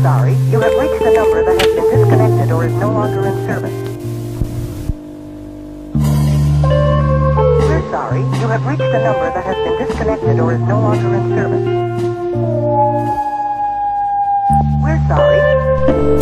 sorry, you have reached the number that has been disconnected or is no longer in service. We're sorry, you have reached the number that has been disconnected or is no longer in service. We're sorry.